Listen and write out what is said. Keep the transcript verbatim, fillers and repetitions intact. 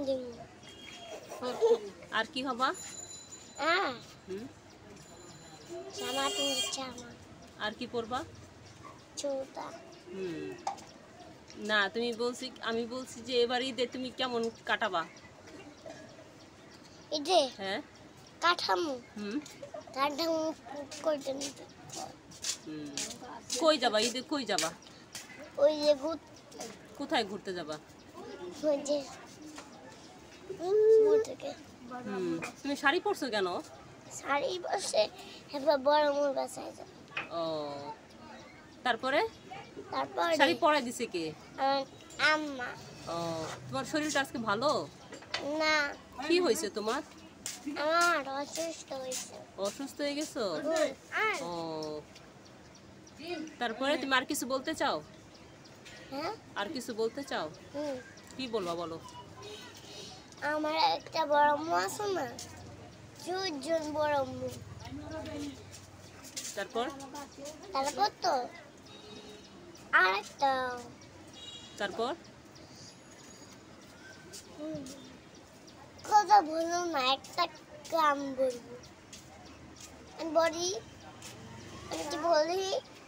দিন। আর কি হবা? হ্যাঁ হুম জামা তুমি জামা আর কি পরবা? জুতা। হুম না তুমি বলছি আমি বলছি যে এবার ঈদে তুমি কেমন কাটাবা? ঈদে হ্যাঁ কাঠামো হুম কাঠামো করতে নিতে হুম কই যাবা ঈদে কই যাবা? ওই যে গুত কোথায় ঘুরতে যাবা? ওই যে থেকে হুম তুমি শাড়ি পরছো কেন? শাড়ি বসে এবার বড় মোর বাসায় যাবে। ও তারপরে তারপরে শাড়ি পরাই দিছে কে? আমার আম্মা। ও তোমার শরীরটা আজকে ভালো? না কি হয়েছে তোমার? আমার অসুস্থ হয়েছে। অসুস্থ হয়ে গেছো? আর ও তারপরে তুমি আর কিছু বলতে চাও? হ্যাঁ আর কিছু বলতে চাও? হুম কি বলবা বলো? আমার একটা বড় আম্মু আছে না, দুজন বড় আম্মু। তারপর তারপর তো আর একটা তারপর কথা বলো না, একটা কাম বলবো। আমি বলি আমি কি বলি